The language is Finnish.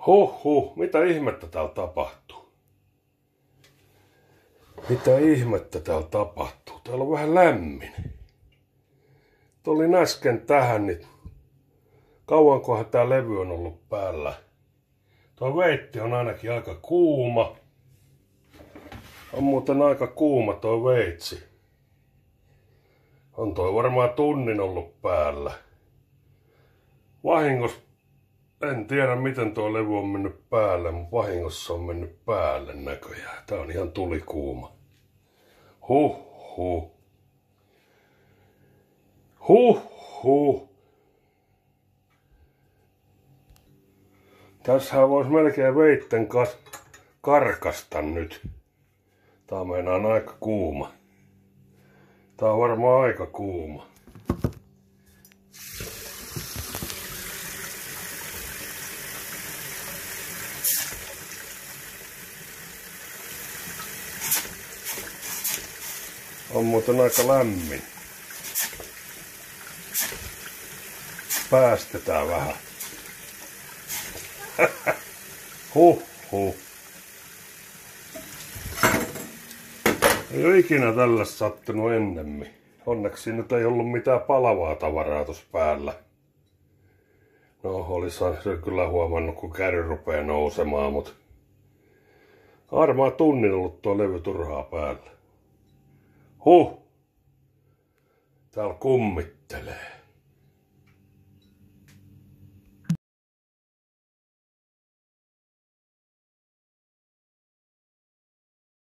Huhhuh, mitä ihmettä täällä tapahtuu? Mitä ihmettä täällä tapahtuu? Täällä on vähän lämmin. Tulin äsken tähän, niin kauankohan tää levy on ollut päällä. Tuo veitti on ainakin aika kuuma. On muuten aika kuuma tuo veitsi. On toi varmaan tunnin ollut päällä. Vahingossa, en tiedä miten tuo levy on mennyt päälle, mutta vahingossa on mennyt päälle näköjään. Tää on ihan tulikuuma. Huhhuh. Huhhuh. Tässähän vois melkein veitten karkasta nyt. Tää on meinaan aika kuuma. Tää on varmaan aika kuuma. On muuten aika lämmin. Päästetään vähän. Huhhuh. Ei ole ikinä tällaista sattunut ennemmin. Onneksi nyt ei ollut mitään palavaa tavaraa tuossa päällä. No, olisi se kyllä huomannut, kun kärry rupeaa nousemaan, mutta varmaan tunnin ollut tuo levy turhaa päällä. Täällä kummittelee.